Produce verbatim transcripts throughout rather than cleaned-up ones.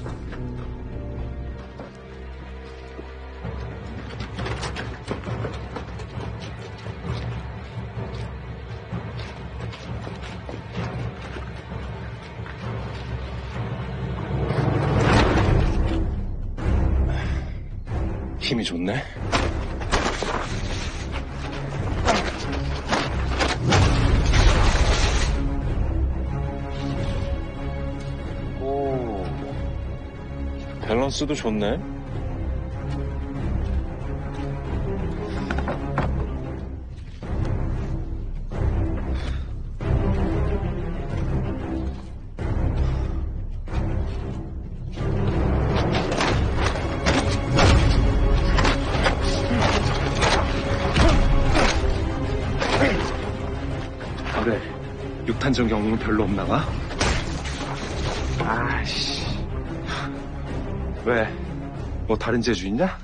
힘이 좋네. 오, 밸런스도 좋네. 그래, 육탄전 경험은 별로 없나 봐? 아이씨. 왜? 뭐 다른 재주 있냐?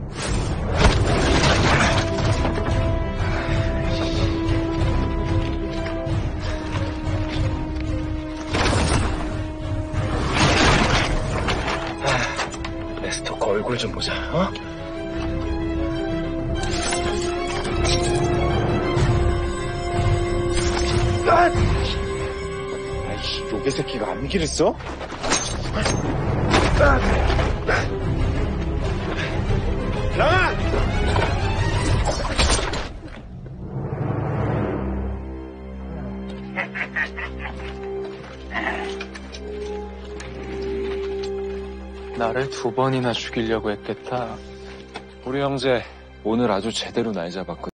아, 내 스토커 얼굴 좀 보자, 어? 아이씨, 요괴 새끼가 암기를 써? 나가! 나를 두 번이나 죽이려고 했겠다. 우리 형제 오늘 아주 제대로 날 잡았거든.